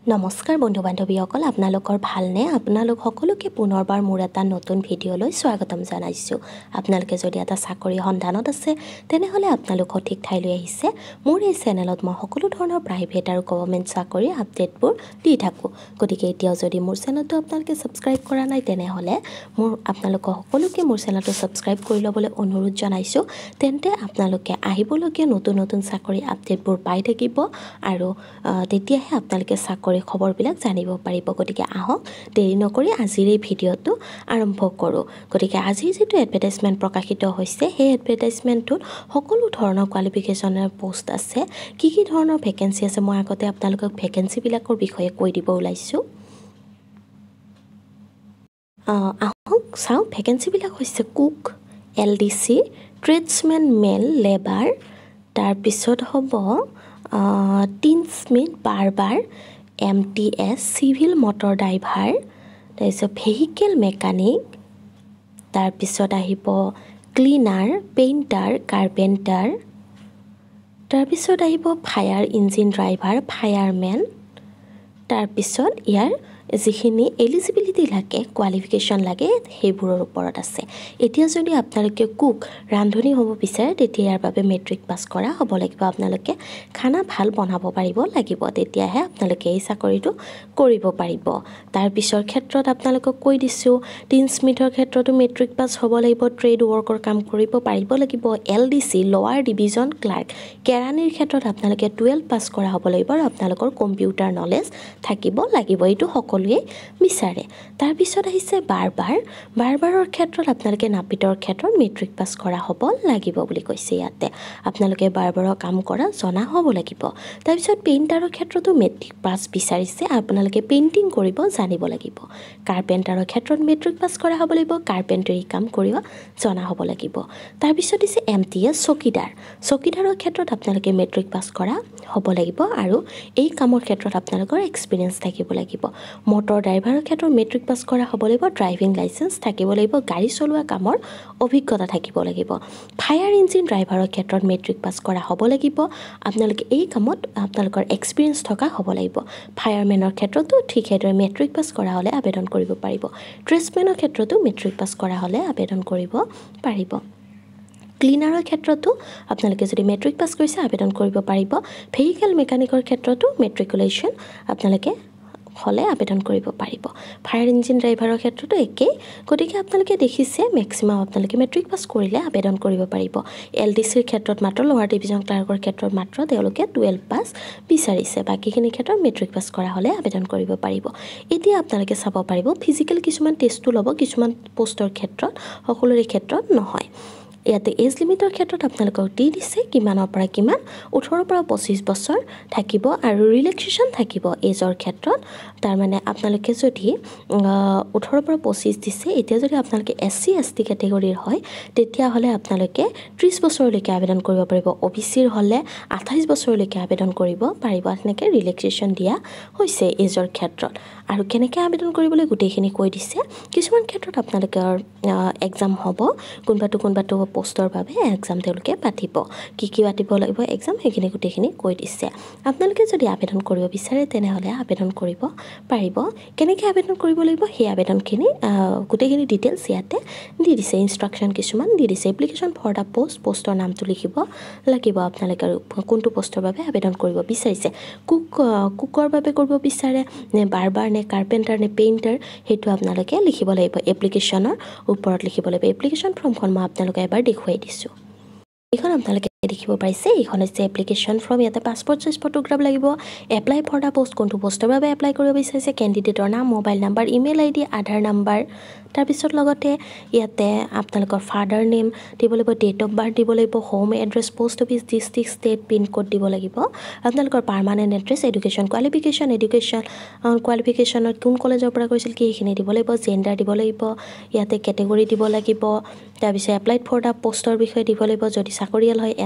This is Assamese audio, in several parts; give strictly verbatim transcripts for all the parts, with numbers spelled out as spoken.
নমস্কাৰ বন্ধু বান্ধৱীসকল আপোনালোকৰ ভালনে আপোনালোক সকলোকে পুনৰবাৰ মোৰ এটা নতুন ভিডিঅ'লৈ স্বাগতম জনাইছোঁ আপোনালোকে যদি এটা চাকৰি সন্ধানত আছে তেনেহলে আপোনালোক সঠিক ঠাইলৈ আহিছে মোৰ এই চেনেলত মই সকলো ধৰণৰ প্ৰাইভেট আৰু গভৰ্ণমেণ্ট চাকৰি আপডেটবোৰ দি থাকোঁ গতিকে এতিয়াও যদি মোৰ চেনেলটো আপোনালোকে সাবস্ক্ৰাইব কৰা নাই তেনেহলে মোৰ আপোনালোক সকলোকে মোৰ চেনেলটো সাবস্ক্ৰাইব কৰি ল'বলৈ অনুৰোধ জনাইছোঁ তেন্তে আপোনালোকে আহিবলগীয়া নতুন নতুন চাকৰি আপডেটবোৰ পাই থাকিব আৰু তেতিয়াহে আপোনালোকে চাকৰি খবৰবিলাক জানিব পাৰিব গতিকে আহক দেৰি নকৰি আজিৰ এই ভিডিঅ'টো আৰম্ভ কৰোঁ গতিকে আজি যেটো এডভাৰটাইজমেন্ট প্ৰকাশিত হৈছে সেই এডভাৰটাইজমেন্টত সকলো ধৰণৰ কোৱালিফিকেশনৰ পোষ্ট আছে কি কি ধৰণৰ ভেকেন্সি আছে মই আগতে আপোনালোকক ভেকেন্সি বিলাকৰ বিষয়ে কৈ দিব ওলাইছো আহক চাও ভেকেন্সি বিলাক হৈছে cook LDC tradesman mate labour তাৰ পিছত হ'ব tinsmith barber M T S civil motor driver তাৰপিছত ভেহিকেল মেকানিক তাৰপিছত আহিব ক্লিনাৰ পেইণ্টাৰ কাৰ্পেণ্টাৰ তাৰপিছত আহিব ফায়াৰ ইঞ্জিন ড্ৰাইভাৰ ফায়াৰমেন তাৰপিছত ইয়াৰ যিখিনি এলিজিবিলিটি লাগে কোৱালিফিকেশন লাগে সেইবোৰৰ ওপৰত আছে এতিয়া যদি আপোনালোকে কুক ৰান্ধনি হ'ব বিচাৰে তেতিয়া ইয়াৰ বাবে মেট্ৰিক পাছ কৰা হ'ব লাগিব আপোনালোকে খানা ভাল বনাব পাৰিব লাগিব তেতিয়াহে আপোনালোকে এই চাকৰিটো কৰিব পাৰিব তাৰ পিছৰ ক্ষেত্ৰত আপোনালোকক কৈ দিছো টিনস্মিথৰ ক্ষেত্ৰতো মেট্ৰিক পাছ হ'ব লাগিব ট্ৰেড ওয়াৰ্কৰ কাম কৰিব পাৰিব লাগিব এলডিসি লোৱাৰ ডিভিজন ক্লাৰ্ক কেৰানিৰ ক্ষেত্ৰত আপোনালোকে টুৱেলভ পাছ কৰা হ'ব লাগিব আৰু আপোনালোকৰ কম্পিউটাৰ নলেজ থাকিব লাগিব এইটো সকলোৱে বিচাৰে তাৰ পিছত আহিছে বাৰবাৰ বাৰবাৰৰ ক্ষেত্ৰত আপোনালোকে নাপিতৰ ক্ষেত্ৰত মেট্ৰিক পাছ কৰা হ'ব লাগিব বুলি কৈছে ইয়াতে আপোনালোকে বাৰবাৰৰ কাম কৰা জনা হ'ব লাগিব তাৰ পিছত পেইণ্টাৰৰ ক্ষেত্ৰতো মেট্ৰিক পাছ বিচাৰিছে আপোনালোকে পেইন্টিং কৰিব জানিব লাগিব কাৰ্পেণ্টাৰৰ ক্ষেত্ৰত মেট্ৰিক পাছ কৰা হ'ব লাগিব কাৰ্পেণ্টাৰী কাম কৰিব জনা হ'ব লাগিব তাৰ পিছত দিছে এমটিএছ চকীদাৰ চকীদাৰৰ ক্ষেত্ৰত আপোনালোকে মেট্ৰিক পাছ কৰা হ'ব লাগিব আৰু এই কামৰ ক্ষেত্ৰত আপোনালোকৰ এক্সপেৰিয়েন্স থাকিব লাগিব মটৰ ড্ৰাইভাৰৰ ক্ষেত্ৰত মেট্ৰিক পাছ কৰা হ'ব লাগিব ড্ৰাইভিং লাইসেন্স থাকিব লাগিব গাড়ী চলোৱা কামৰ অভিজ্ঞতা থাকিব লাগিব ফায়াৰ ইঞ্জিন ড্ৰাইভাৰৰ ক্ষেত্ৰত মেট্ৰিক পাছ কৰা হ'ব লাগিব আপোনালোকে এই কামত আপোনালোকৰ এক্সপেৰিয়েন্স থকা হ'ব লাগিব ফায়াৰমেনৰ ক্ষেত্ৰতো ঠিক হেদৰে মেট্ৰিক পাছ কৰা হ'লে আবেদন কৰিব পাৰিব ট্ৰেডসম্যানৰ ক্ষেত্ৰতো মেট্ৰিক পাছ কৰা হ'লে আবেদন কৰিব পাৰিব ক্লিনাৰৰ ক্ষেত্ৰতো আপোনালোকে যদি মেট্ৰিক পাছ কৰিছে আবেদন কৰিব পাৰিব ভেহিকেল মেকানিকৰ ক্ষেত্ৰতো মেট্ৰিকুলেশ্যন আপোনালোকে হলে আবেদন কৰিব পাৰিব ফায়াৰ ইঞ্জিন ড্ৰাইভাৰৰ ক্ষেত্ৰতো একেই গতিকে আপোনালোকে দেখিছে ম্যাক্সিমাম আপোনালোকে মেট্ৰিক পাছ কৰিলে আবেদন কৰিব পাৰিব এলডিসিৰ ক্ষেত্ৰত মাত্ৰ লোৱাৰ ডিভিজন ক্লাৰ্কৰ ক্ষেত্ৰত মাত্ৰ তেওঁলোকে টুৱেলভ পাছ বিচাৰিছে বাকিখিনি ক্ষেত্ৰত মেট্ৰিক পাছ কৰা হ'লে আবেদন কৰিব পাৰিব এতিয়া আপোনালোকে চাব পাৰিব ফিজিক্যাল কিছুমান টেষ্টটো ল'ব কিছুমান পোষ্টৰ ক্ষেত্ৰত সকলোৰে ক্ষেত্ৰত নহয় ইয়াতে এজ লিমিটৰ ক্ষেত্ৰত আপোনালোকক দি দিছে কিমানৰ পৰা কিমান ওঠৰৰ পৰা পঁচিছ বছৰ থাকিব আৰু ৰিলেক্সেশন থাকিব এজৰ ক্ষেত্ৰত তাৰ মানে আপোনালোকে যদি ওঠৰৰ পৰা পঁচিছ দিছে এতিয়া যদি আপোনালোকে এসসি এসটি ক্যাটেগৰীৰ হয় তেতিয়া হলে আপোনালোকে ত্ৰিশ বছৰলৈকে আবেদন কৰিব পাৰিব ওবিসিৰ হলে আঠাইশ বছৰলৈকে আবেদন কৰিব পাৰিব এনেকৈ ৰিলেক্সেশন দিয়া হৈছে এজৰ ক্ষেত্ৰত আৰু কেনেকৈ আবেদন কৰিবলৈ গোটেইখিনি কৈ দিছে কিছুমান ক্ষেত্ৰত আপোনালোকৰ এক্সাম হ'ব কোনবাটো কোনবাটো পোষ্টৰ বাবে এক্সাম তেওঁলোকে পাতিব কি কি পাতিব লাগিব এক্সাম হেখিনি গোটেইখিনি কৈ দিছে আপোনালোকে যদি আবেদন কৰিব বিচাৰে তেনেহলে আবেদন কৰিব পাৰিব কেনেকৈ আবেদন কৰিব লাগিব সেই আবেদনখিনি গোটেইখিনি ডিটেইলছ ইয়াতে দি দিছে ইনষ্ট্ৰাকচন কিছুমান দি দিছে এপ্লিকেশন ফৰ দা পোষ্ট পোষ্টৰ নামটো লিখিব লাগিব আপোনালোকে কোনটো পোষ্টৰ বাবে আবেদন কৰিব বিচাৰিছে কুক কুকৰ বাবে কৰিব বিচাৰে নে বাৰবাৰ নে কাৰ্পেণ্টাৰ নে পেইণ্টাৰ হেতু আপোনালোকে লিখিব লাগিব এপ্লিকেশনৰ ওপৰত লিখিব লাগিব এপ্লিকেশন ফৰ্মখন মই আপোনালোকে এবাৰ দেখুৱাই দিছো এখন আপোনালোকে দেখিব পাইছে এখন হৈছে এপ্লিকেশন ফৰ্ম ইয়াতে পাসপোৰ্ট সাইজ ফটোগ্ৰাফ লাগিব এপ্লাই ফৰ দা পোষ্ট কোনটো পোষ্টৰ বাবে এপ্লাই কৰিব বিচাৰিছে ক্যান্ডিডেটৰ নাম mobile number email ID Aadhaar number তাৰ পিছত লগতে ইয়াতে আপোনালোকৰ ফাদাৰ নেম দিব লাগিব ডেট অফ বাৰ্থ দিব লাগিব home address post office district state pin code দিব লাগিব আপোনালোকৰ permanent address education qualification education কোৱালিফিকেশ্যনত কোন কলেজৰ পৰা কৰিছিল কি এইখিনি দিব লাগিব জেন্ডাৰ দিব লাগিব ইয়াতে ক্যাটেগৰী দিব লাগিব তাৰ পিছত এপ্লাইড ফৰ দা পোষ্টৰ বিষয়ে দিব লাগিব যদি চাকৰিয়াল হয় এন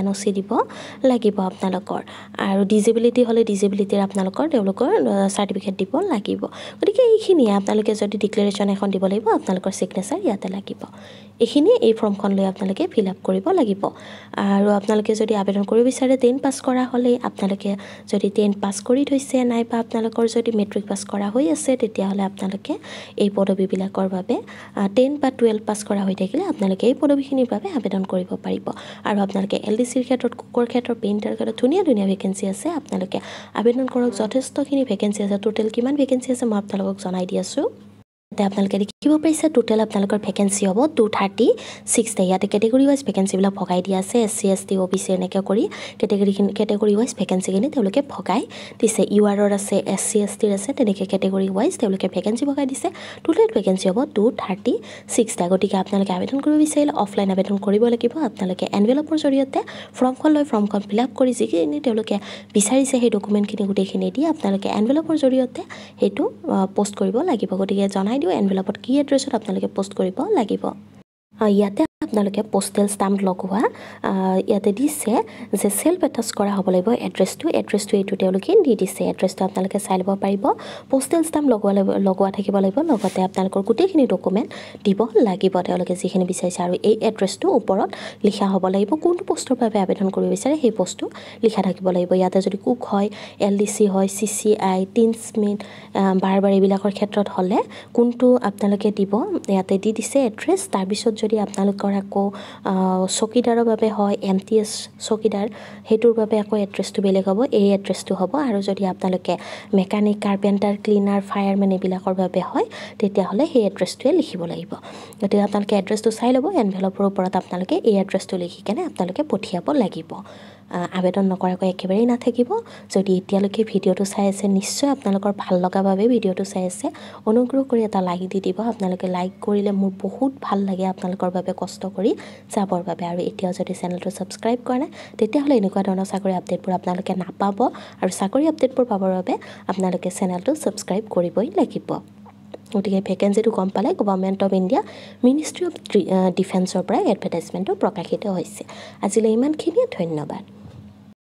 এনঅ'চি দিব লাগিব আপোনালোকৰ আৰু ডিজেবিলিটি হ'লে ডিজেবিলিটিৰ আপোনালোকৰ তেওঁলোকৰ চাৰ্টিফিকেট দিব লাগিব গতিকে এইখিনিয়ে আপোনালোকে যদি ডিক্লেৰেশ্যন এখন দিব লাগিব আপোনালোকৰ সিগনেচাৰ ইয়াতে লাগিব এইখিনি এই ফৰ্মখন লৈ আপোনালোকে ফিল আপ কৰিব লাগিব আৰু আপোনালোকে যদি আবেদন কৰিব বিচাৰে টেন পাছ কৰা হ'লে আপোনালোকে যদি টেন পাছ কৰি থৈছে নাইবা আপোনালোকৰ যদি মেট্ৰিক পাছ কৰা হৈ আছে তেতিয়াহ'লে আপোনালোকে এই পদবীবিলাকৰ বাবে টেন বা টুৱেলভ পাছ কৰা হৈ থাকিলে আপোনালোকে এই পদবীখিনিৰ বাবে আবেদন কৰিব পাৰিব আৰু আপোনালোকে এলডিচিৰ ক্ষেত্ৰত কুকৰ ক্ষেত্ৰত পেইণ্টাৰ ক্ষেত্ৰত ধুনীয়া ধুনীয়া ভেকেঞ্চি আছে আপোনালোকে আবেদন কৰক যথেষ্টখিনি ভেকেঞ্চি আছে টোটেল কিমান ভেকেঞ্চি আছে মই আপোনালোকক জনাই দি আছোঁ তে আপোনালোকে দেখিব পাৰিছে টোটেল আপোনালোকৰ ভেকেঞ্চি হ'ব টু থাৰ্টি ছিক্সটা ইয়াতে কেটেগৰী ৱাইজ ভেকেঞ্চিবিলাক ভগাই দিয়া আছে S C S T O' B C এনেকৈ কৰি কেটেগৰীখিনি কেটেগৰী ৱাইজ ভেকেঞ্চিখিনি তেওঁলোকে ভগাই দিছে ইউ আৰৰ আছে এছ চি এছ টিৰ আছে তেনেকৈ কেটেগৰী ৱাইজ তেওঁলোকে ভেকেঞ্চি ভগাই দিছে টোটেল ভেকেঞ্চি হ'ব টু থাৰ্টি ছিক্সটা গতিকে আপোনালোকে আবেদন কৰিব বিচাৰিলে অফলাইন আবেদন কৰিব লাগিব আপোনালোকে এনভেলপৰ জৰিয়তে ফৰ্মখন লৈ ফৰ্মখন ফিল আপ কৰি যিখিনি তেওঁলোকে বিচাৰিছে সেই ডকুমেণ্টখিনি গোটেইখিনি দি আপোনালোকে এনভেলপৰ জৰিয়তে সেইটো পোষ্ট কৰিব লাগিব গতিকে জনাই দিওঁ এনভেলপত কি এড্ৰেছত আপোনালোকে পোষ্ট কৰিব লাগিব ইয়াতে আপোনালোকে পোষ্টেল ষ্টাম্প লগোৱা ইয়াতে দিছে যে সেলফ এটাচ কৰা হ'ব লাগিব এড্ৰেছটো এড্ৰেছটো এইটো তেওঁলোকে দি দিছে এড্ৰেছটো আপোনালোকে চাই ল'ব পাৰিব পোষ্টেল ষ্টাম্প লগোৱা লগোৱা থাকিব লাগিব লগতে আপোনালোকৰ গোটেইখিনি ডকুমেণ্ট দিব লাগিব তেওঁলোকে যিখিনি বিচাৰিছে আৰু এই এড্ৰেছটো ওপৰত লিখা হ'ব লাগিব কোনটো পোষ্টৰ বাবে আবেদন কৰিব বিচাৰে সেই পোষ্টটো লিখা থাকিব লাগিব ইয়াতে যদি কুক হয় এল ডি চি হয় C C I tinsmith barber এইবিলাকৰ ক্ষেত্ৰত হ'লে কোনটো আপোনালোকে দিব ইয়াতে দি দিছে এড্ৰেছ তাৰপিছত যদি আপোনালোকৰ আকৌ চকীদাৰৰ বাবে হয় এম টি এছ চকীদাৰ সেইটোৰ বাবে আকৌ এড্ৰেছটো বেলেগ হ'ব এই এড্ৰেছটো হ'ব আৰু যদি আপোনালোকে মেকানিক কাৰ্পেণ্টাৰ ক্লিনাৰ ফায়াৰমেন এইবিলাকৰ বাবে হয় তেতিয়াহ'লে সেই এড্ৰেছটোৱে লিখিব লাগিব গতিকে আপোনালোকে এড্ৰেছটো চাই ল'ব এনভেলপৰ ওপৰত আপোনালোকে এই এড্ৰেছটো লিখি কেনে আপোনালোকে পঠিয়াব লাগিব আবেদন নকৰাকৈ একেবাৰেই নাথাকিব যদি এতিয়ালৈকে ভিডিঅ'টো চাই আছে নিশ্চয় আপোনালোকৰ ভাল লগা বাবে ভিডিঅ'টো চাই আছে অনুগ্ৰহ কৰি এটা লাইক দি দিব আপোনালোকে লাইক কৰিলে মোৰ বহুত ভাল লাগে আপোনালোকৰ বাবে কষ্ট কৰি যাবৰ বাবে আৰু এতিয়াও যদি চেনেলটো ছাবস্ক্ৰাইব কৰা নাই তেতিয়াহ'লে এনেকুৱা ধৰণৰ চাকৰি আপডেটবোৰ আপোনালোকে নাপাব আৰু চাকৰি আপডেটবোৰ পাবৰ বাবে আপোনালোকে চেনেলটো ছাবস্ক্ৰাইব কৰিবই লাগিব গতিকে ভেকেঞ্চিটো গম পালে government of India ministry of ডিফেন্সৰ পৰা এডভাৰটাইজমেণ্টটো প্ৰকাশিত হৈছে আজিলৈ ইমানখিনিয়ে ধন্যবাদ